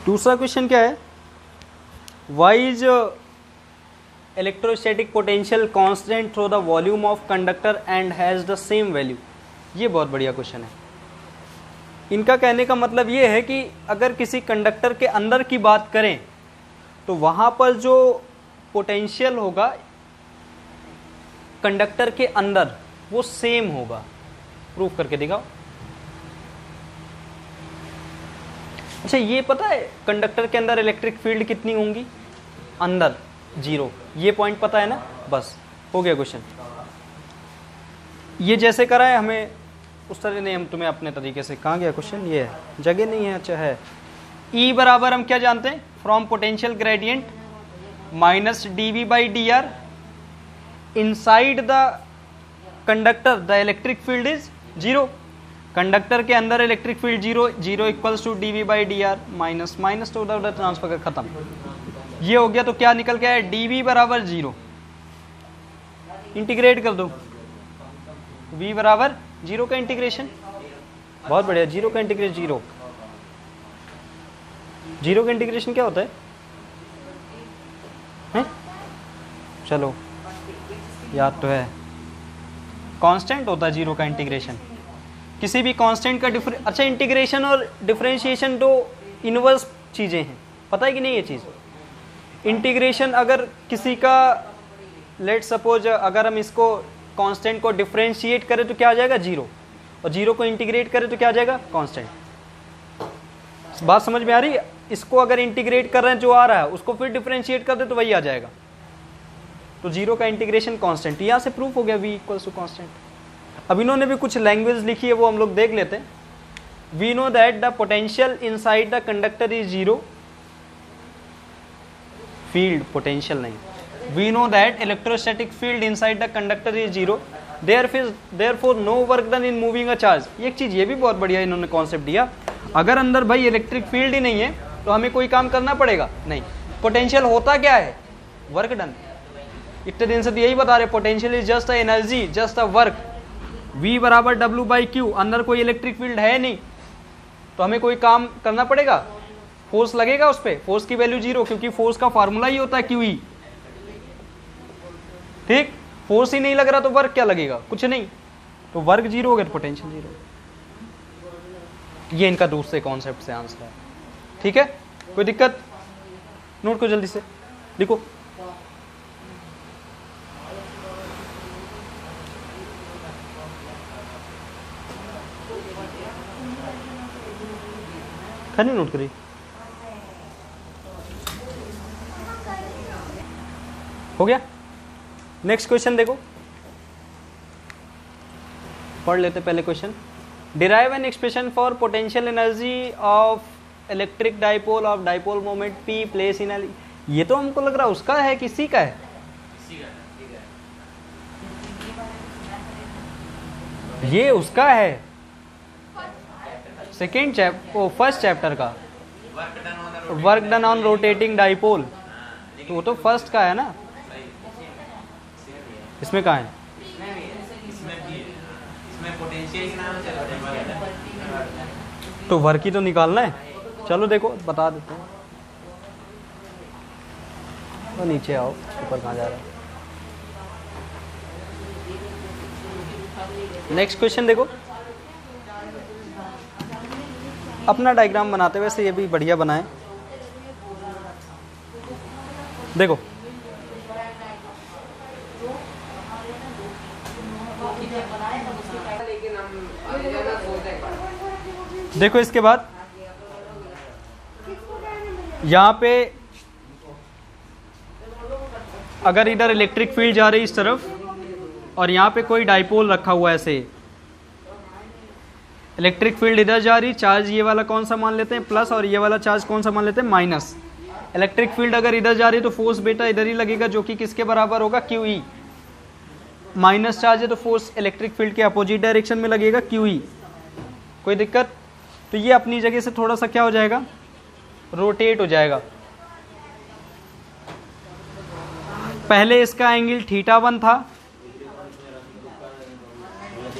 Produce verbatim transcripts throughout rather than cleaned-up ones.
दूसरा क्वेश्चन क्या है, why is electrostatic potential constant through the volume of conductor and has the same value. ये बहुत बढ़िया क्वेश्चन है। इनका कहने का मतलब ये है कि अगर किसी कंडक्टर के अंदर की बात करें तो वहां पर जो पोटेंशियल होगा कंडक्टर के अंदर वो सेम होगा। प्रूफ करके दिखाओ। अच्छा, ये पता है कंडक्टर के अंदर इलेक्ट्रिक फील्ड कितनी होंगी? अंदर जीरो। ये पॉइंट पता है ना? बस हो गया क्वेश्चन। ये जैसे करा है हमें उस तरह नहीं, हम तुम्हें अपने तरीके से। कहाँ गया क्वेश्चन? ये है, जगह नहीं है। अच्छा है। E बराबर हम क्या जानते हैं? From potential gradient minus D V by D R inside the conductor the electric field is zero. Conductor के अंदर electric field zero, zero equals to D V by D R minus minus to the transfer का खत्म। ये हो गया। तो क्या निकल के आया? डी वी बराबर जीरो। इंटीग्रेट कर दो, v बराबर जीरो का इंटीग्रेशन। बहुत बढ़िया। जीरो का इंटीग्रेशन जीरो। जीरो का इंटीग्रेशन क्या होता है? हैं? चलो याद तो है, कांस्टेंट होता है जीरो का इंटीग्रेशन। किसी भी कांस्टेंट का डिफरेंस। अच्छा, इंटीग्रेशन और डिफरेंशिएशन दो इनवर्स चीजें हैं, पता है कि नहीं ये चीज? इंटीग्रेशन अगर किसी का, लेट सपोज अगर हम इसको कांस्टेंट को डिफरेंशिएट करें तो क्या आ जाएगा? जीरो। और जीरो को इंटीग्रेट करें तो क्या आ जाएगा? कांस्टेंट। बात समझ में आ रही है? इसको अगर इंटीग्रेट कर रहे हैं जो आ रहा है उसको फिर डिफरेंशिएट कर दे तो वही आ जाएगा। तो जीरो का इंटीग्रेशन कांस्टेंट। यहां से प्रूफ हो गया v इक्वल्स टू कांस्टेंट। अब इन्होंने भी कुछ लैंग्वेज लिखी है, वो हम लोग देख लेते हैं। We know that the potential inside the conductor is zero. Field, potential नहीं। We know that electrostatic field inside the conductor is zero. Therefore, no work done in moving a charge. ये एक चीज ये भी बहुत बढ़िया इन्होंने कॉन्सेप्ट दिया। अगर अंदर भाई इलेक्ट्रिक फील्ड ही नहीं है तो हमें कोई काम करना पड़ेगा? नहीं। पोटेंशियल होता क्या है? Work done. इतने दिन से तो यही बता रहे, potential is just a energy, just a work. V बराबर डब्ल्यू बाई क्यू। अंदर कोई इलेक्ट्रिक फील्ड है नहीं तो हमें कोई काम करना पड़ेगा? फोर्स लगेगा उस पर। फोर्स की वैल्यू जीरो, क्योंकि फोर्स का फॉर्मूला ही होता है क्यू ई। ठीक, फोर्स ही नहीं लग रहा तो वर्क क्या लगेगा? कुछ नहीं। तो वर्क जीरो हो गया तो पोटेंशियल जीरो। ये इनका दूसरे कॉन्सेप्ट से आंसर है। ठीक है, कोई दिक्कत? नोट को जल्दी से लिखो। खाली नोट करिए। हो गया। नेक्स्ट क्वेश्चन देखो, पढ़ लेते पहले question. Derive an expression for potential energy of electric dipole of dipole moment P place in L. ये तो हमको लग रहा है उसका है, किसी का है? ये उसका है, second chapter, O first chapter का। Work done on rotating dipole, तो वो तो फर्स्ट का है ना। इसमें कहाँ है? तो वर्क ही तो निकालना है। चलो देखो बता देते हैं। तो नीचे आओ, ऊपर कहाँ जा रहा है? नेक्स्ट क्वेश्चन देखो। अपना डायग्राम बनाते, वैसे ये भी बढ़िया बनाए। देखो देखो इसके बाद यहां पे अगर इधर इलेक्ट्रिक फील्ड जा रही है इस तरफ और यहां पे कोई डाइपोल रखा हुआ है ऐसे, इलेक्ट्रिक फील्ड इधर जा रही, चार्ज ये वाला कौन सा मान लेते हैं? प्लस, और ये वाला चार्ज कौन सा मान लेते हैं? माइनस। इलेक्ट्रिक फील्ड अगर इधर जा रही है तो फोर्स बेटा इधर ही लगेगा, जो कि किसके बराबर होगा? Q E. माइनस चार्ज है तो फोर्स इलेक्ट्रिक फील्ड के अपोजिट डायरेक्शन में लगेगा, क्यू ई। कोई दिक्कत? तो ये अपनी जगह से थोड़ा सा क्या हो जाएगा? रोटेट हो जाएगा। पहले इसका एंगल थीटा वन था,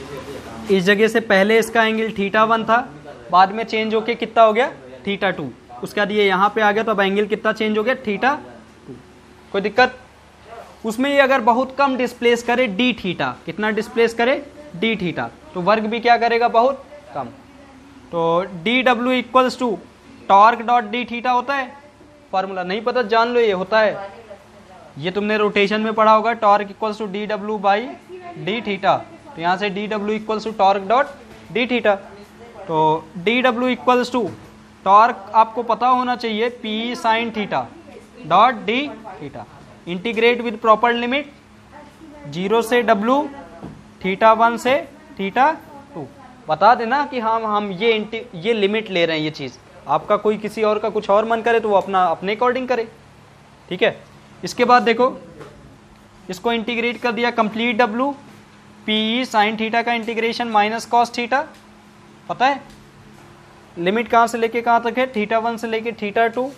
इस जगह से पहले इसका एंगल थीटा वन था, बाद में चेंज होके कितना हो गया? Theta two. उसके बाद ये यहाँ पे आ गया, तो अब एंगल कितना चेंज हो गया, थीटा टू। कोई दिक्कत? उसमें ये अगर बहुत कम डिस्प्लेस करे डी थीटा, कितना डिस्प्लेस करे, डी थीटा, तो वर्ग भी क्या करेगा, बहुत कम। तो D W equals to torque dot D theta होता है, फार्मूला नहीं पता जान लो, ये होता है, ये तुमने रोटेशन में पढ़ा होगा, torque equals to D W by D theta. तो यहाँ से D W equals to torque dot D theta. तो D W equals to torque आपको पता होना चाहिए P sine theta dot D theta, integrate with proper limit zero से W, theta one से थीटा टू। बता देना कि हम हम ये ये लिमिट ले रहे हैं, ये चीज़ आपका कोई किसी और का कुछ और मन करे तो वो अपना अपने अकॉर्डिंग करे, ठीक है। इसके बाद देखो, इसको इंटीग्रेट कर दिया, complete W, P sine theta का इंटीग्रेशन माइनस कॉस थीटा, पता है लिमिट कहाँ से लेके कहाँ तक है, थीटा वन से लेके थीटा टू,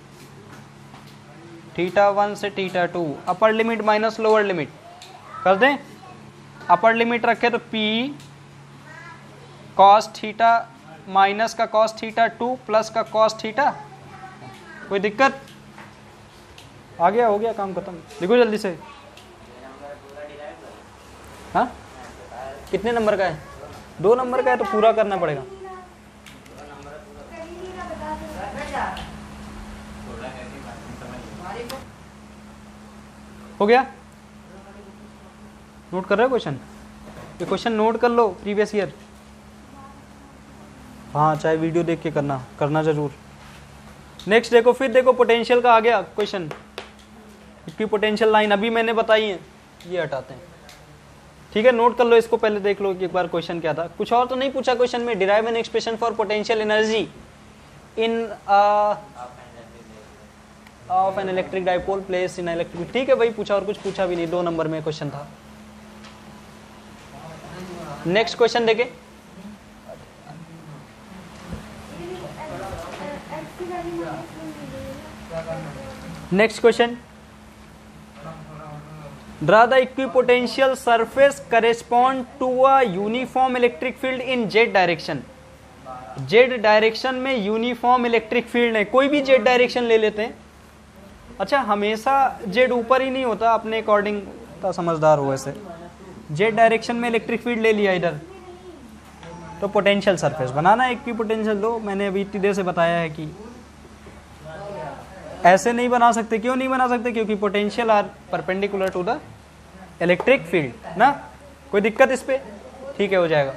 थीटा वन से theta two, upper limit minus lower limit कर दें। अपर लिमिट रखे तो पी कॉस थीटा माइनस का कॉस थीटा टू प्लस का कॉस थीटा। कोई दिक्कत? आ गया, हो गया काम खत्म। देखो जल्दी से, हाँ कितने नंबर का है, दो नंबर का है तो पूरा करना पड़ेगा। हो गया? नोट कर रहे हो क्वेश्चन? ये क्वेश्चन नोट कर लो, प्रीवियस ईयर। हाँ चाहे वीडियो देख के करना करना जरूर। नेक्स्ट देखो, फिर देखो पोटेंशियल का आ गया क्वेश्चन, इसकी पोटेंशियल लाइन अभी मैंने बताई है, ये हटाते हैं, ठीक है। नोट कर लो इसको, पहले देख लो कि एक बार क्वेश्चन क्या था। कुछ और तो नहीं पूछा क्वेश्चन में, derive an expression for potential energy in of an electric dipole place in electric, ठीक है भाई, पूछा और कुछ पूछा भी नहीं, दो नंबर में क्वेश्चन था। नेक्स्ट क्वेश्चन देखे, next question, draw the equipotential surface correspond to a uniform electric field in Z direction. Z direction में यूनिफॉर्म इलेक्ट्रिक फील्ड है, कोई भी जेड डायरेक्शन ले लेते हैं। अच्छा हमेशा जेड ऊपर ही नहीं होता, अपने अकॉर्डिंग तो समझदार हो वैसे। जेड डायरेक्शन में इलेक्ट्रिक फील्ड ले लिया इधर, तो पोटेंशियल सरफेस बनाना है इक्विपोटेंशियल। दो मैंने अभी इतनी देर से बताया है कि ऐसे नहीं बना सकते। क्यों नहीं बना सकते? क्योंकि potential are perpendicular to the electric field ना। कोई दिक्कत इस पे? ठीक है, हो जाएगा।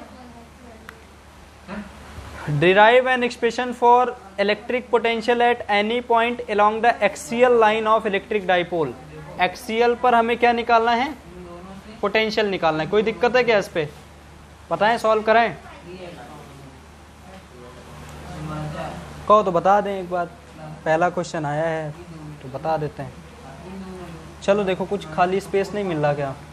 Derive an expression for electric potential at any point along the axial line of electric dipole. Axial पर हमें क्या निकालना है? पोटेंशियल निकालना है। कोई दिक्कत है क्या इस पे? बताएं, सॉल्व कराएं। कहो तो बता दें एक बार, पहला क्वेश्चन आया है तो बता देते हैं। चलो देखो, कुछ खाली स्पेस नहीं मिल रहा क्या?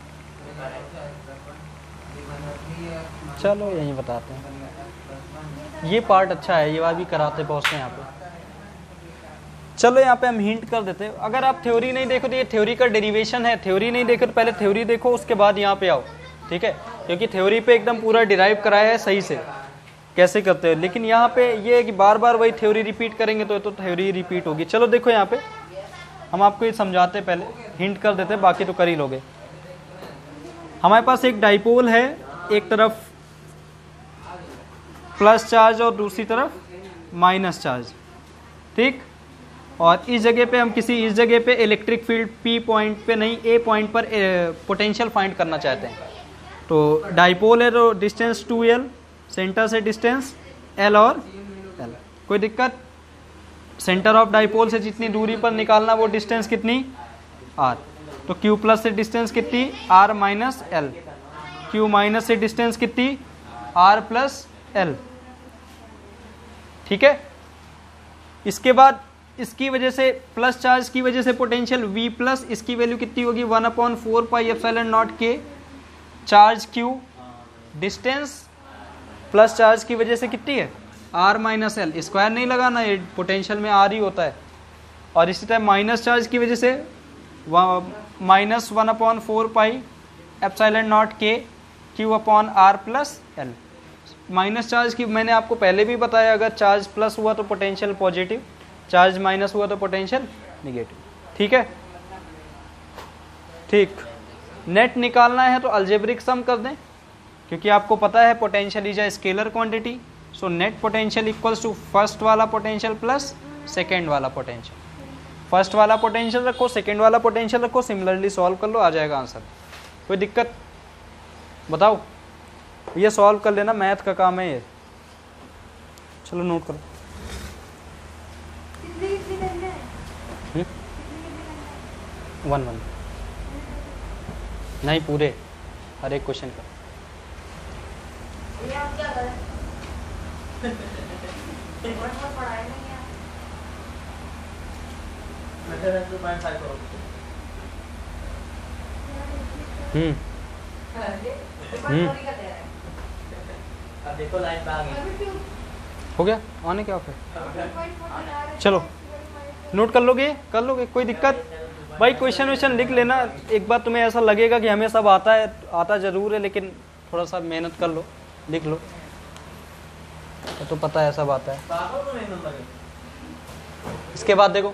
चलो यही बताते हैं। ये पार्ट अच्छा है, ये बात भी कराते पहुँचते हैं यहाँ पे। चलो यहाँ पे हम हिंट कर देते हैं। अगर आप थ्योरी नहीं देखो तो ये थ्योरी का डेरिवेशन है। थ्योरी नहीं देखो तो पहले थ्योरी देखो, उसके बाद यहाँ पे आओ, ठीक है। क्योंकि थ्योरी पे एकदम पूरा डिराइव कराया है सही से कैसे करते हैं। लेकिन यहाँ पे ये है कि बार बार वही थ्योरी रिपीट करेंगे तो तो थ्योरी रिपीट होगी। चलो देखो यहाँ पे हम आपको ये समझाते, पहले हिंट कर देते, बाकी तो कर ही लोगे। हमारे पास एक डाइपोल है, एक तरफ प्लस चार्ज और दूसरी तरफ माइनस चार्ज, ठीक। और इस जगह पे हम किसी इस जगह पे इलेक्ट्रिक फील्ड पी पॉइंट पे नहीं, ए पॉइंट पर पोटेंशियल फाइंड करना चाहते हैं। तो डाइपोल है तो डिस्टेंस टू एल, सेंटर से डिस्टेंस एल और एल। कोई दिक्कत? सेंटर ऑफ डाइपोल से जितनी दूरी पर निकालना वो डिस्टेंस कितनी? आर। तो क्यू प्लस से डिस्टेंस कितनी? R minus L. Q minus से डिस्टेंस कितनी? आर प्लस एल, ठीक है। इसके बाद इसकी वजह से प्लस चार्ज की वजह से पोटेंशियल V प्लस, इसकी वैल्यू कितनी होगी? One upon four pi epsilon naught के। Charge Q, distance plus charge की वजह से कितनी है? R minus L. स्क्वायर नहीं लगाना, ये पोटेंशियल में R ही होता है। और इसी तरह माइनस चार्ज की वजह से minus one upon four pi epsilon naught के Q upon R plus L. Minus charge की मैंने आपको पहले भी बताया, अगर चार्ज प्लस हुआ तो पोटेंशियल पॉजिटिव, चार्ज माइनस हुआ तो पोटेंशियल निगेटिव। ठीक है, ठीक। नेट निकालना है तो अलजेब्रिक सम कर दें, क्योंकि आपको पता है potential is a scalar quantity. So net potential equals to first वाला पोटेंशियल प्लस सेकेंड वाला पोटेंशियल। फर्स्ट वाला पोटेंशियल रखो, सेकेंड वाला पोटेंशियल रखो, सिमिलरली सॉल्व कर लो, आ जाएगा आंसर। कोई दिक्कत बताओ, ये सॉल्व कर लेना, मैथ का काम है ये। चलो नोट करो। वन वन नहीं, पूरे हर एक क्वेश्चन का। हम्म हम्म देखो लाइन पे आ गई, हो गया आने क्या फिर। चलो नोट कर लोगे, कर लोगे, कोई दिक्कत भाई। क्वेश्चन व्वेश्चन लिख लेना, एक बार तुम्हें ऐसा लगेगा कि हमें सब आता है, आता जरूर है, लेकिन थोड़ा सा मेहनत कर लो, लिख लो, तो पता है सब आता है। इसके बाद देखो,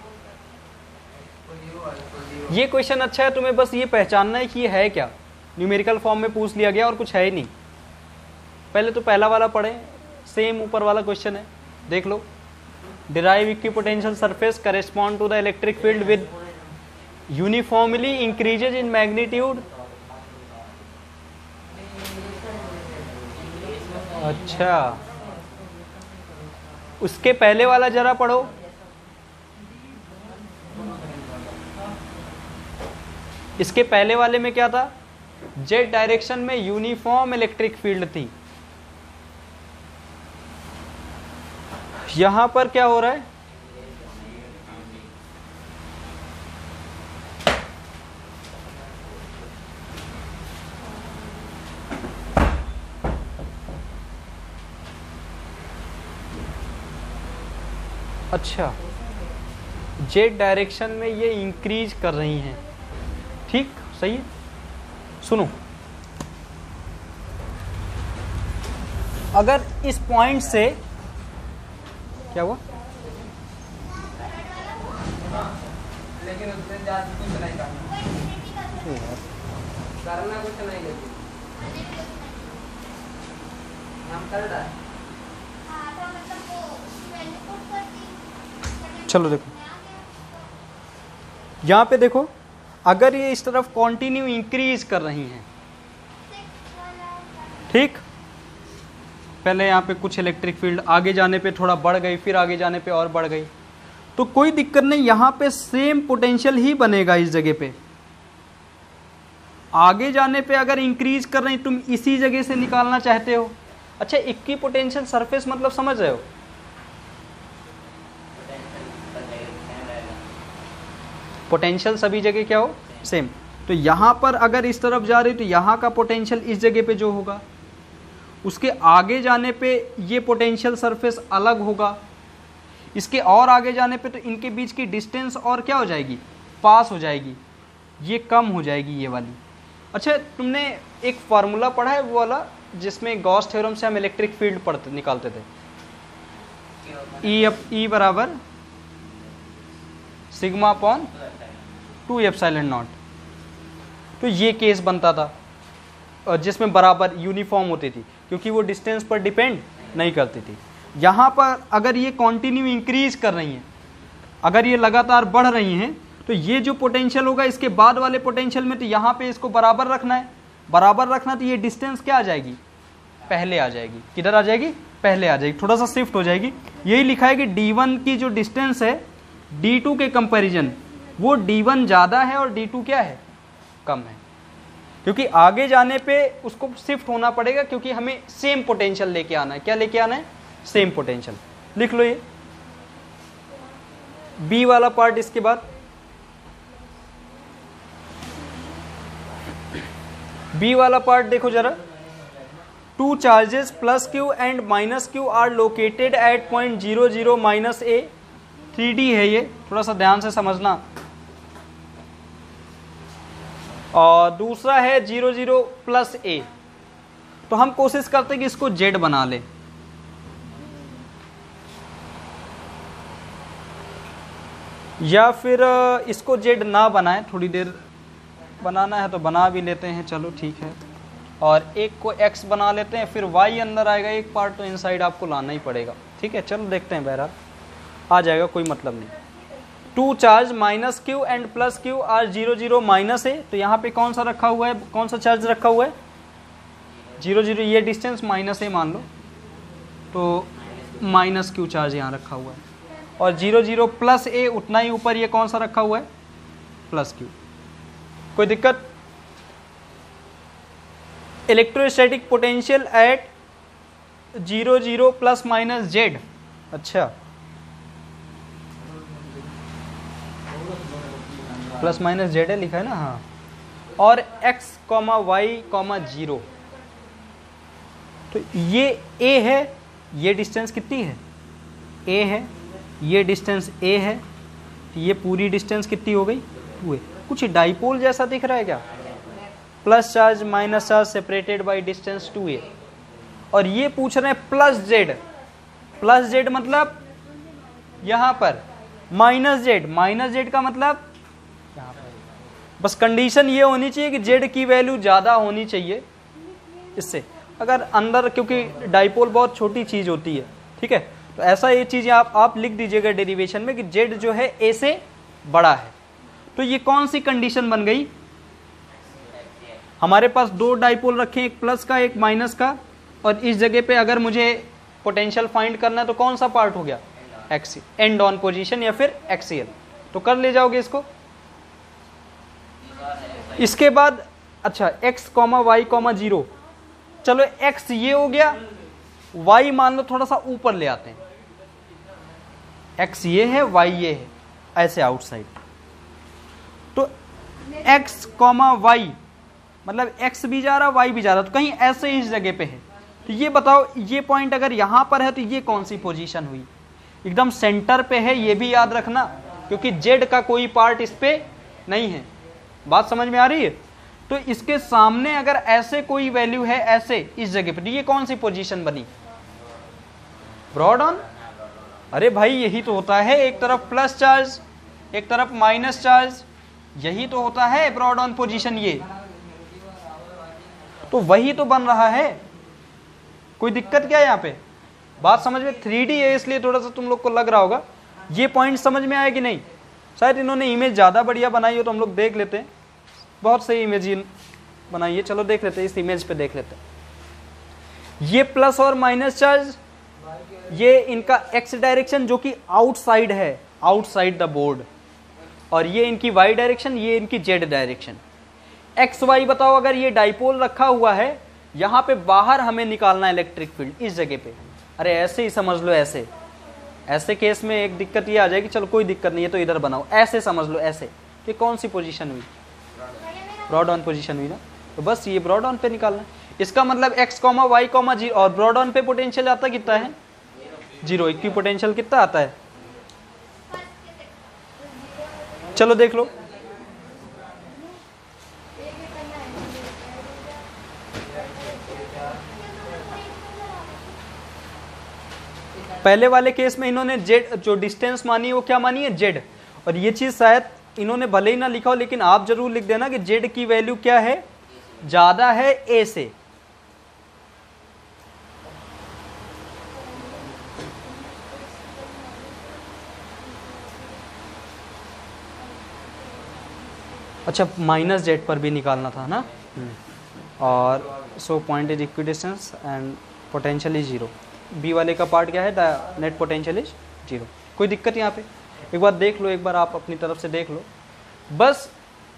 ये क्वेश्चन अच्छा है, तुम्हें बस ये पहचानना है कि ये है क्या। न्यूमेरिकल फॉर्म में पूछ लिया गया और कुछ है ही नहीं। पहले तो पहला वाला पढ़े, सेम ऊपर वाला क्वेश्चन है, देख लो। Derive equipotential surface correspond to the electric field with uniformly increases in magnitude. अच्छा, उसके पहले वाला जरा पढ़ो। इसके पहले वाले में क्या था, जेड डायरेक्शन में यूनिफॉर्म इलेक्ट्रिक फील्ड थी। यहां पर क्या हो रहा है, अच्छा जेड डायरेक्शन में ये इंक्रीज कर रही हैं। ठीक, सही है। सुनो, अगर इस पॉइंट से क्या हुआ, लेकिन उससे ज्यादा कुछ नहीं करना, करना कुछ नहीं, लेकिन हम कर रहा है। चलो देखो, यहां पे देखो, अगर ये इस तरफ कंटिन्यू इंक्रीज कर रही हैं, ठीक, पहले यहाँ पे कुछ इलेक्ट्रिक फील्ड आगे जाने पे थोड़ा बढ़ गई, फिर आगे जाने पे और बढ़ गई, तो कोई दिक्कत नहीं, यहाँ पे सेम पोटेंशियल ही बनेगा इस जगह पे। आगे जाने पे अगर इंक्रीज कर रही, तुम इसी जगह से निकालना चाहते हो। अच्छा, इक्की पोटेंशियल सरफेस मतलब समझ रहे हो, पोटेंशियल सभी जगह क्या हो, सेम। तो यहाँ पर अगर इस तरफ जा रही तो यहाँ का पोटेंशियल इस जगह पे जो होगा, उसके आगे जाने पे ये पोटेंशियल सरफेस अलग होगा, इसके और आगे जाने पे तो इनके बीच की डिस्टेंस और क्या हो जाएगी, पास हो जाएगी, ये कम हो जाएगी ये वाली। अच्छा, तुमने एक फार्मूला पढ़ा है वो वाला जिसमें गॉस थ्योरम से हम इलेक्ट्रिक फील्ड पढ़ते निकालते थे, ई अप ई बराबर sigma upon two epsilon naught. तो ये केस बनता था जिसमें बराबर यूनिफॉर्म होती थी, क्योंकि वो डिस्टेंस पर डिपेंड नहीं करती थी। यहाँ पर अगर ये कंटिन्यू इंक्रीज कर रही हैं, अगर ये लगातार बढ़ रही हैं, तो ये जो पोटेंशियल होगा इसके बाद वाले पोटेंशियल में, तो यहाँ पे इसको बराबर रखना है, बराबर रखना, तो ये डिस्टेंस क्या आ जाएगी, पहले आ जाएगी। किधर आ जाएगी, पहले आ जाएगी, थोड़ा सा शिफ्ट हो जाएगी। यही लिखा है कि डी वन की जो डिस्टेंस है डी टू के कंपैरिजन, वो डी वन ज़्यादा है और डी टू क्या है, कम है, क्योंकि आगे जाने पे उसको शिफ्ट होना पड़ेगा, क्योंकि हमें सेम पोटेंशियल लेके आना है। क्या लेके आना है, सेम पोटेंशियल। लिख लो ये बी वाला पार्ट। इसके बाद बी वाला पार्ट देखो जरा, two charges plus Q and minus Q are located at point zero zero minus A. Three D है ये, थोड़ा सा ध्यान से समझना। और दूसरा है जीरो जीरो प्लस ए। तो हम कोशिश करते हैं कि इसको जेड बना ले। या फिर इसको जेड ना बनाए, थोड़ी देर बनाना है तो बना भी लेते हैं, चलो ठीक है। और एक को एक्स बना लेते हैं, फिर वाई अंदर आएगा, एक पार्ट तो इनसाइड आपको लाना ही पड़ेगा, ठीक है। चलो देखते हैं, बहरहाल आ जाएगा, कोई मतलब नहीं। Two charge minus Q and plus Q are zero zero minus A, तो यहाँ पे कौन सा रखा हुआ है, कौन सा चार्ज रखा हुआ है, जीरो जीरो, ये डिस्टेंस माइनस ए मान लो, तो माइनस क्यू चार्ज यहाँ रखा हुआ है। और जीरो जीरो प्लस ए, उतना ही ऊपर ये कौन सा रखा हुआ है, प्लस क्यू। कोई दिक्कत? Electrostatic potential at zero zero plus minus Z. अच्छा, प्लस माइनस जेड है लिखा है ना, हाँ। और x comma Y comma zero, तो ये a है, ये डिस्टेंस कितनी है, a है, ये डिस्टेंस a है, तो ये पूरी डिस्टेंस कितनी हो गई, टू है। कुछ डाइपोल जैसा दिख रहा है क्या, plus charge minus charge separated by distance two A. और ये पूछ रहे हैं प्लस जेड, प्लस जेड मतलब यहां पर, माइनस जेड, माइनस जेड का मतलब यहाँ पर। बस कंडीशन ये होनी चाहिए कि जेड की वैल्यू ज्यादा होनी चाहिए इससे। अगर अंदर, क्योंकि डाइपोल बहुत छोटी चीज होती है, ठीक है, तो ऐसा ये चीज आप आप लिख दीजिएगा डेरिवेशन में कि जेड जो है ए से बड़ा है। तो ये कौन सी कंडीशन बन गई, हमारे पास दो डाइपोल रखे हैं, एक प्लस का एक माइनस का, और इस जगह पे अगर मुझे पोटेंशियल फाइंड करना है तो कौन सा पार्ट हो गया, एक्सी, एंड ऑन पोजीशन या फिर एक्सीएल। तो कर ले जाओगे इसको। इसके बाद अच्छा, x comma Y comma zero, चलो x ये हो गया, y मान लो थोड़ा सा ऊपर ले आते हैं, x ये है, y ये है, ऐसे आउटसाइड। तो x कॉमा वाई मतलब x भी जा रहा, y भी जा रहा, तो कहीं ऐसे इस जगह पे है। तो ये बताओ, ये पॉइंट अगर यहां पर है तो ये कौन सी पोजीशन हुई, एकदम सेंटर पे है, ये भी याद रखना, क्योंकि z का कोई पार्ट इस पे नहीं है। बात समझ में आ रही है? तो इसके सामने अगर ऐसे कोई वैल्यू है, ऐसे इस जगह पे, तो ये कौन सी पोजीशन बनी, ब्रॉड ऑन। अरे भाई यही तो होता है, एक तरफ प्लस चार्ज एक तरफ माइनस चार्ज, यही तो होता है ब्रॉड ऑन पोजीशन। ये तो वही तो बन रहा है, कोई दिक्कत क्या है यहाँ पे? बात समझ में, थ्री डी है इसलिए थोड़ा सा तुम लोग को लग रहा होगा। ये पॉइंट समझ में आया कि नहीं? शायद इन्होंने इमेज ज़्यादा बढ़िया बनाई हो तो हम लोग देख लेते हैं, बहुत सही इमेज बनाई है। चलो देख लेते हैं, इस इमेज पे देख लेते हैं। ये प्लस और माइनस चार्ज, ये इनका एक्स डायरेक्शन जो कि आउटसाइड है, आउटसाइड द बोर्ड, और ये इनकी वाई डायरेक्शन, ये इनकी जेड डायरेक्शन। एक्स वाई बताओ, अगर ये डाइपोल रखा हुआ है, यहाँ पे बाहर हमें निकालना है इलेक्ट्रिक फील्ड, इस जगह पे। अरे ऐसे ही समझ लो, ऐसे ऐसे केस में एक दिक्कत ये आ जाएगी, चलो कोई दिक्कत नहीं है तो इधर बनाओ, ऐसे समझ लो, ऐसे। तो कौन सी पोजीशन हुई, ब्रॉड ऑन पोजीशन हुई ना, तो बस ये ब्रॉड ऑन पे निकालना है। इसका मतलब x comma Y comma Z, और ब्रॉड ऑन पे पोटेंशियल आता कितना है, जीरो। इक्वी पोटेंशियल कितना आता है, चलो देख लो। पहले वाले केस में इन्होंने जेड, जो डिस्टेंस मानी है वो क्या मानी है, जेड। और ये चीज शायद इन्होंने भले ही ना लिखा हो, लेकिन आप जरूर लिख देना कि जेड की वैल्यू क्या है, ज्यादा है ए से। अच्छा, माइनस जेड पर भी निकालना था ना। और so point is equidistant and potential is zero. B वाले का पार्ट क्या है, the net potential is zero. कोई दिक्कत यहाँ पे? एक बार देख लो, एक बार आप अपनी तरफ से देख लो। बस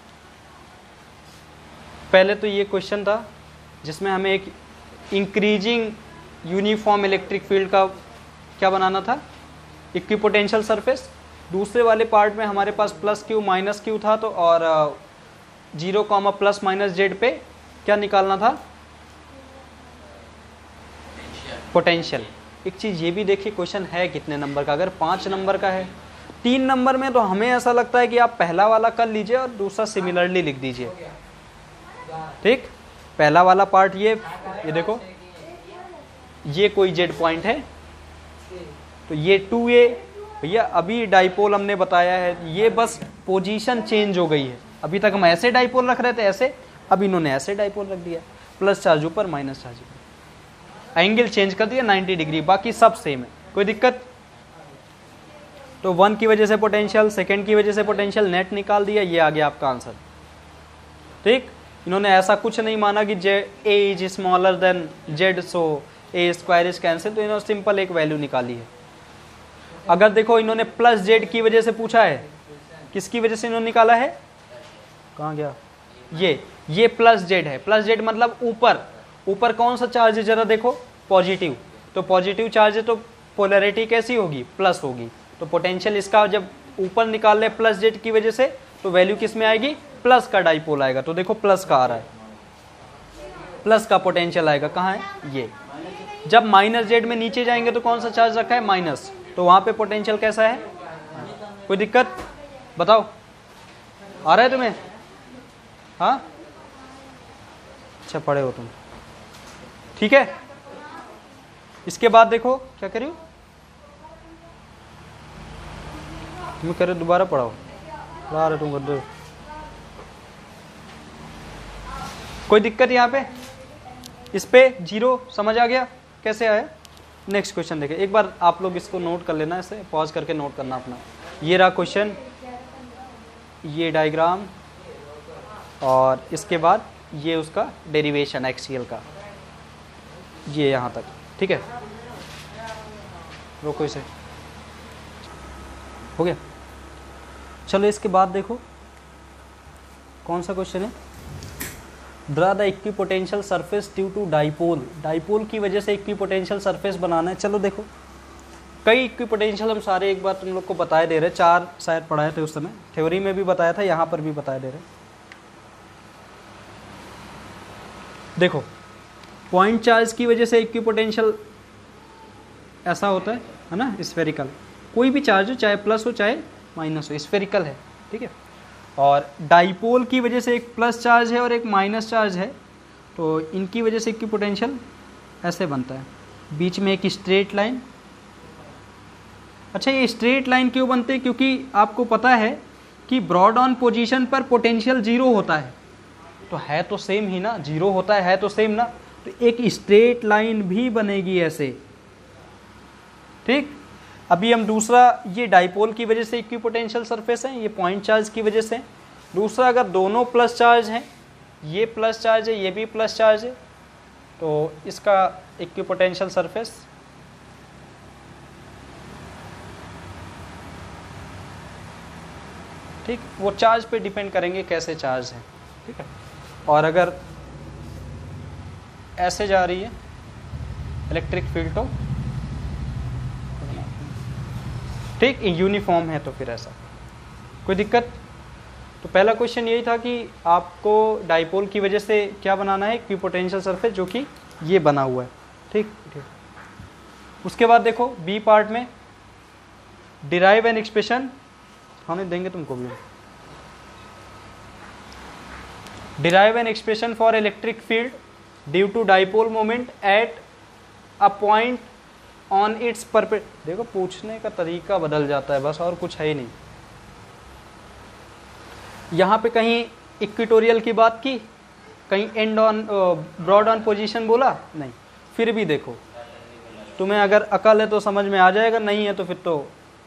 पहले तो ये क्वेश्चन था जिसमें हमें एक इंक्रीजिंग यूनिफॉर्म इलेक्ट्रिक फील्ड का क्या बनाना था, इक्विपोटेंशियल सरफेस। दूसरे वाले पार्ट में हमारे पास प्लस क्यू माइनस क्यू था, तो और zero comma plus minus Z पे क्या निकालना था, पोटेंशियल। एक चीज़ ये भी देखिए, क्वेश्चन है कितने नंबर का, अगर पाँच नंबर का है, तीन नंबर में तो हमें ऐसा लगता है कि आप पहला वाला कर लीजिए और दूसरा सिमिलरली लिख दीजिए, ठीक। पहला वाला पार्ट ये ये देखो, ये कोई जेड पॉइंट है, तो ये टू ए भैया अभी डाइपोल हमने बताया है, ये बस पोजीशन चेंज हो गई है। अभी तक हम ऐसे डाइपोल रख रहे थे ऐसे, अब इन्होंने ऐसे डाइपोल रख दिया, प्लस चार्ज ऊपर माइनस चार्ज ऊपर, एंगल चेंज कर दिया नाइन्टी डिग्री, बाकी सब सेम है, कोई दिक्कत। तो वन की वजह से पोटेंशियल, सेकंड की वजह से पोटेंशियल, नेट निकाल दिया, ये आ गया आपका आंसर। ठीक, इन्होंने ऐसा कुछ नहीं माना कि J A is smaller than Z so A square is cancel, तो इन्होंने सिंपल एक वैल्यू निकाली है। अगर देखो इन्होंने प्लस जेड की वजह से पूछा है, किसकी वजह से इन्होंने निकाला है, कहाँ गया, ये ये प्लस जेड है, प्लस जेड मतलब ऊपर, ऊपर कौन सा चार्ज है जरा देखो, पॉजिटिव, तो पॉजिटिव चार्ज है तो पोलैरिटी कैसी होगी, प्लस होगी, तो पोटेंशियल इसका जब ऊपर निकाल ले प्लस जेड की वजह से, तो वैल्यू किस में आएगी, प्लस का डाइपोल आएगा, तो देखो प्लस का आ रहा है, प्लस का पोटेंशियल आएगा, कहाँ है ये। जब माइनस जेड में नीचे जाएंगे तो कौन सा चार्ज रखा है, माइनस, तो वहां पे पोटेंशियल कैसा है, कोई दिक्कत बताओ, आ रहा है तुम्हें, हाँ अच्छा पढ़े हो तुम, ठीक है। इसके बाद देखो क्या करियो, तुम कह रहे दोबारा पढ़ाओ, पढ़ा रहे तुम कर दो, कोई दिक्कत यहाँ पे, इस पे जीरो समझ आ गया कैसे आया। नेक्स्ट क्वेश्चन देखें, एक बार आप लोग इसको नोट कर लेना, इसे पॉज करके नोट करना अपना। ये रहा क्वेश्चन, ये डायग्राम, और इसके बाद ये उसका डेरिवेशन एक्सियल का, ये यहाँ तक, ठीक है। रोको इसे, हो गया। चलो इसके बाद देखो कौन सा क्वेश्चन है, draw the equipotential surface due to dipole, dipole की वजह से इक्विपोटेंशियल सरफेस बनाना है। चलो देखो, कई इक्विपोटेंशियल हम सारे एक बार तुम लोग को बताए दे रहे, चार शायद पढ़ाए थे उस समय, थ्योरी में भी बताया था, यहाँ पर भी बताए दे रहे। देखो पॉइंट चार्ज की वजह से इक्विपोटेंशियल ऐसा होता है है ना, स्फेरिकल, कोई भी चार्ज हो, चाहे प्लस हो चाहे माइनस हो, स्फेरिकल है, ठीक है। और डाइपोल की वजह से एक प्लस चार्ज है और एक माइनस चार्ज है, तो इनकी वजह से इक्विपोटेंशियल ऐसे बनता है, बीच में एक स्ट्रेट लाइन। अच्छा ये स्ट्रेट लाइन क्यों बनते हैं, क्योंकि आपको पता है कि ब्रॉड ऑन पोजीशन पर पोटेंशियल जीरो होता है, तो है तो सेम ही ना, जीरो होता है, है तो सेम ना, तो एक स्ट्रेट लाइन भी बनेगी ऐसे, ठीक। अभी हम दूसरा, ये डाइपोल की वजह से इक्विपोटेंशियल सरफेस है, ये पॉइंट चार्ज की वजह से। दूसरा अगर दोनों प्लस चार्ज हैं, ये प्लस चार्ज है ये भी प्लस चार्ज है, तो इसका इक्विपोटेंशियल सरफेस ठीक, वो चार्ज पे डिपेंड करेंगे कैसे चार्ज है, ठीक है। और अगर ऐसे जा रही है इलेक्ट्रिक फील्ड तो ठीक, यूनिफॉर्म है तो फिर ऐसा, कोई दिक्कत। तो पहला क्वेश्चन यही था कि आपको डाइपोल की वजह से क्या बनाना है, इक्विपोटेंशियल सरफेस, जो कि ये बना हुआ है, ठीक ठीक। उसके बाद देखो बी पार्ट में डिराइव एन एक्सप्रेशन, हमें देंगे तुमको भी, derive an expression for electric field due to dipole moment at a point on its परपे, देखो पूछने का तरीका बदल जाता है बस, और कुछ है ही नहीं। यहाँ पे कहीं इक्विटोरियल की बात की, कहीं end on broad on position बोला नहीं, फिर भी देखो तुम्हें अगर अकल है तो समझ में आ जाएगा, नहीं है तो फिर तो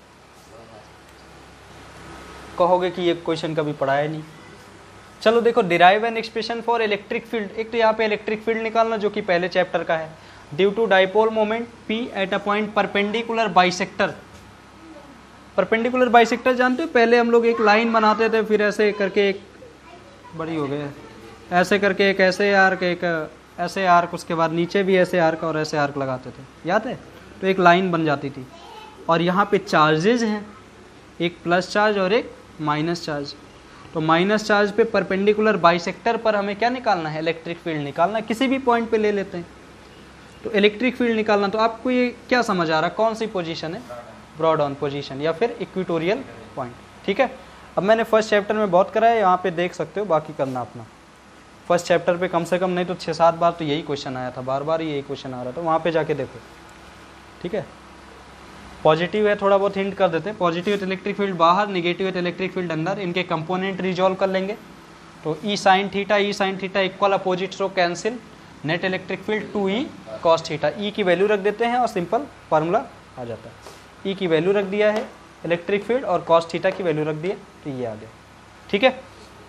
कहोगे कि ये क्वेश्चन कभी पढ़ाया नहीं। चलो देखो, derive an expression for electric field, एक तो यहाँ पे इलेक्ट्रिक फील्ड निकालना जो कि पहले चैप्टर का है, due to dipole moment P at a point perpendicular bisector. Perpendicular bisector जानते हो, पहले हम लोग एक लाइन बनाते थे, फिर ऐसे करके एक बड़ी हो गए, ऐसे करके एक ऐसे आर्क, एक ऐसे आर्क, उसके बाद नीचे भी ऐसे आर्क और ऐसे आर्क लगाते थे, याद है, तो एक लाइन बन जाती थी। और यहाँ पे चार्जेज हैं, एक प्लस चार्ज और एक माइनस चार्ज, तो माइनस चार्ज पे परपेंडिकुलर बाइसेक्टर पर हमें क्या निकालना है, इलेक्ट्रिक फील्ड निकालना है, किसी भी पॉइंट पे ले लेते हैं तो इलेक्ट्रिक फील्ड निकालना। तो आपको ये क्या समझ आ रहा है, कौन सी पोजीशन है, ब्रॉड ऑन पोजीशन या फिर इक्विटोरियल पॉइंट, ठीक है। अब मैंने फर्स्ट चैप्टर में बहुत कराया, यहाँ पे देख सकते हो, बाकी करना अपना। फर्स्ट चैप्टर पे कम से कम नहीं तो छः सात बार तो यही क्वेश्चन आया था, बार बार यही क्वेश्चन आ रहा था, वहाँ पे जाके देखो, ठीक है। पॉजिटिव है, थोड़ा बहुत हिंट कर देते हैं। पॉजिटिव है इलेक्ट्रिक फील्ड बाहर, निगेटिव है इलेक्ट्रिक फील्ड अंदर, इनके कंपोनेंट रिजॉल्व कर लेंगे तो E sine theta E sine theta equal opposite रो cancel, net electric field two E cos theta, E की वैल्यू रख देते हैं और सिंपल फार्मूला आ जाता है। ई की वैल्यू रख दिया है इलेक्ट्रिक फील्ड और कॉस थीटा की वैल्यू रख दिया तो ये आ गया, ठीक है।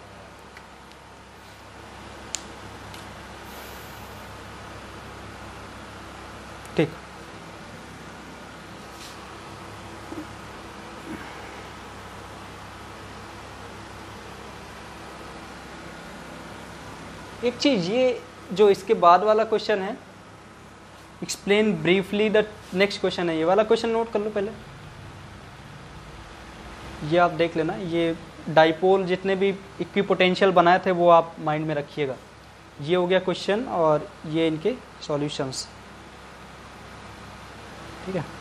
ठीक, एक चीज ये जो इसके बाद वाला क्वेश्चन है, explain briefly the, next question है ये वाला क्वेश्चन, नोट कर लो पहले, ये आप देख लेना। ये डाइपोल जितने भी इक्विपोटेंशियल बनाए थे वो आप माइंड में रखिएगा। ये हो गया क्वेश्चन और ये इनके सॉल्यूशंस, ठीक है।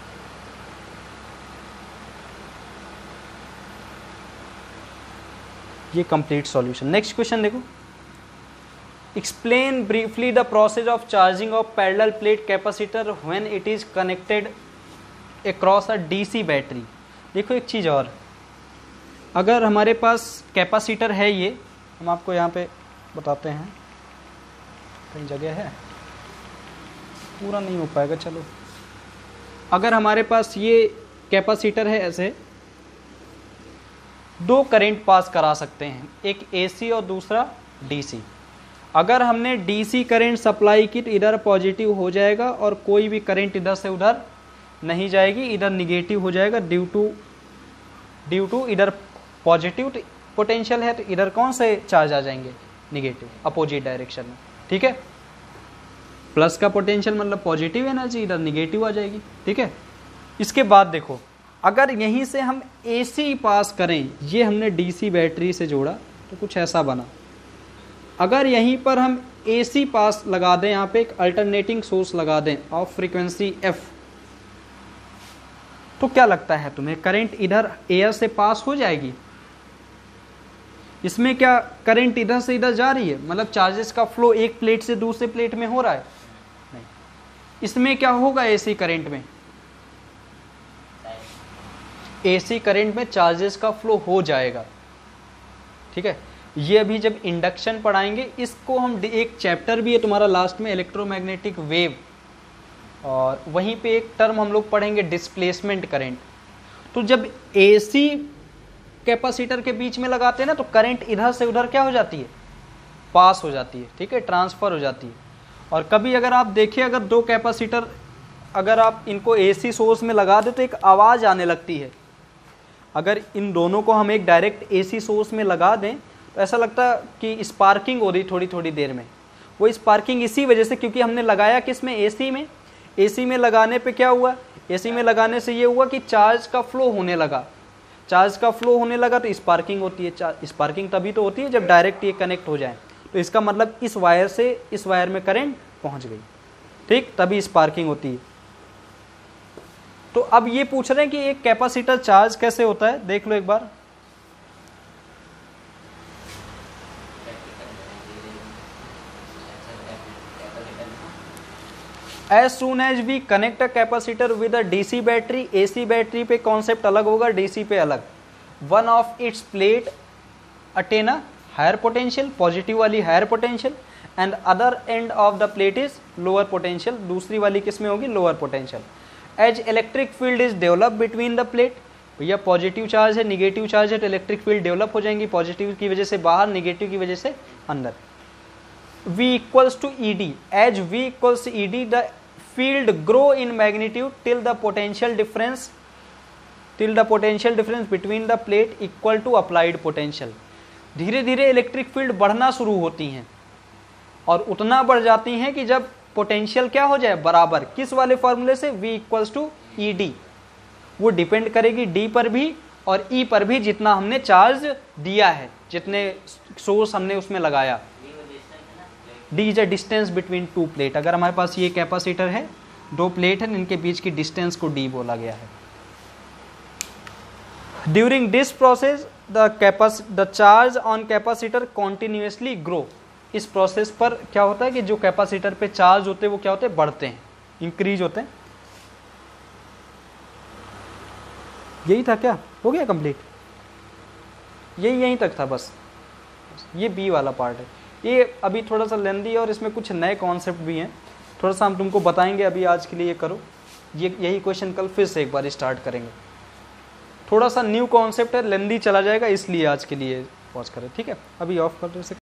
ये कंप्लीट सॉल्यूशन। नेक्स्ट क्वेश्चन देखो, explain briefly the process of charging of parallel plate capacitor when it is connected across a DC battery. देखो एक चीज़ और, अगर हमारे पास कैपेसिटर है, ये हम आपको यहाँ पे बताते हैं, कहीं जगह है, पूरा नहीं हो पाएगा, चलो। अगर हमारे पास ये कैपेसिटर है, ऐसे दो करंट पास करा सकते हैं, एक एसी और दूसरा डीसी। अगर हमने डीसी करंट सप्लाई की तो इधर पॉजिटिव हो जाएगा और कोई भी करंट इधर से उधर नहीं जाएगी, इधर निगेटिव हो जाएगा ड्यू टू ड्यू टू इधर पॉजिटिव पोटेंशियल है तो इधर कौन से चार्ज आ जाएंगे, निगेटिव, अपोजिट डायरेक्शन में, ठीक है। प्लस का पोटेंशियल मतलब पॉजिटिव एनर्जी, इधर निगेटिव आ जाएगी, ठीक है। इसके बाद देखो, अगर यहीं से हम एसी पास करें, ये हमने डीसी बैटरी से जोड़ा तो कुछ ऐसा बना। अगर यहीं पर हम एसी पास लगा दें, यहाँ पे एक अल्टरनेटिंग सोर्स लगा दें ऑफ फ्रीक्वेंसी एफ, तो क्या लगता है तुम्हें, करंट इधर एयर से पास हो जाएगी? इसमें क्या करंट इधर से इधर जा रही है, मतलब चार्जेस का फ्लो एक प्लेट से दूसरे प्लेट में हो रहा है? नहीं। इसमें क्या होगा एसी करंट में? एसी करंट में चार्जेस का फ्लो हो जाएगा, ठीक है। ये अभी जब इंडक्शन पढ़ाएंगे, इसको हम, एक चैप्टर भी है तुम्हारा लास्ट में इलेक्ट्रोमैग्नेटिक वेव, और वहीं पे एक टर्म हम लोग पढ़ेंगे डिस्प्लेसमेंट करंट। तो जब एसी कैपेसिटर के बीच में लगाते हैं ना, तो करंट इधर से उधर क्या हो जाती है, पास हो जाती है, ठीक है, ट्रांसफर हो जाती है। और कभी अगर आप देखिए, अगर दो कैपेसिटर अगर आप इनको एसी सोर्स में लगा दे तो एक आवाज़ आने लगती है। अगर इन दोनों को हम एक डायरेक्ट एसी सोर्स में लगा दें तो ऐसा लगता है कि स्पार्किंग हो रही थोड़ी थोड़ी देर में। वो स्पार्किंग इसी वजह से, क्योंकि हमने लगाया किसमें, एसी में। एसी में लगाने पे क्या हुआ, एसी में लगाने से ये हुआ कि चार्ज का फ्लो होने लगा। चार्ज का फ्लो होने लगा तो स्पार्किंग होती है। स्पार्किंग तभी तो होती है जब डायरेक्ट ये कनेक्ट हो जाए। तो इसका मतलब इस वायर से इस वायर में करंट पहुंच गई, ठीक, तभी स्पार्किंग होती है। तो अब ये पूछ रहे हैं कि एक कैपेसिटर चार्ज कैसे होता है, देख लो एक बार। As soon as we connect a capacitor with a D C battery, A C battery पे कॉन्सेप्ट अलग होगा, D C पे अलग। One of its plate attain a higher potential, positive वाली higher potential, and other end of the plate is lower potential, दूसरी वाली किस में होगी, lower potential. As electric field is developed between the plate, भैया positive charge है, negative charge है, तो इलेक्ट्रिक फील्ड डेवलप हो जाएंगी, पॉजिटिव की वजह से बाहर, निगेटिव की वजह से अंदर। V equals to E D. As V equals to E D, the field grow in magnitude till the potential difference till the potential difference between the plate equal to applied potential. धीरे धीरे electric field बढ़ना शुरू होती हैं और उतना बढ़ जाती हैं कि जब पोटेंशियल क्या हो जाए, बराबर, किस वाले फॉर्मूले से, V equals to E D। वो डिपेंड करेगी D पर भी और E पर भी, जितना हमने चार्ज दिया है, जितने सोर्स हमने उसमें लगाया। D is a distance between two plate. अगर हमारे पास ये कैपेसिटर है, दो प्लेट है, इनके बीच की डिस्टेंस को D बोला गया है। ड्यूरिंग दिस प्रोसेस द कैपेस the charge on capacitor continuously grow. इस प्रोसेस पर क्या होता है कि जो कैपेसिटर पे चार्ज होते हैं वो क्या होते हैं, बढ़ते हैं, इंक्रीज होते हैं। यही था क्या, हो गया कंप्लीट, यही यहीं तक था बस। ये बी वाला पार्ट है, ये अभी थोड़ा सा लेंदी है और इसमें कुछ नए कॉन्सेप्ट भी हैं, थोड़ा सा हम तुमको बताएंगे। अभी आज के लिए ये करो, ये यही क्वेश्चन कल फिर से एक बार स्टार्ट करेंगे। थोड़ा सा न्यू कॉन्सेप्ट है, लेंदी चला जाएगा, इसलिए आज के लिए पॉज करें, ठीक है। अभी ऑफ कर दो इसे।